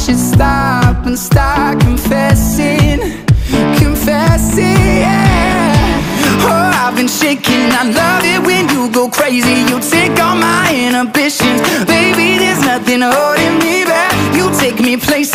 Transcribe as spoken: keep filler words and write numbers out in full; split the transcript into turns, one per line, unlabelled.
should stop and start confessing, confessing, yeah. Oh, I've been shaking, I love it when you go crazy. You take all my inhibitions, baby, there's nothing holding me back. You take me places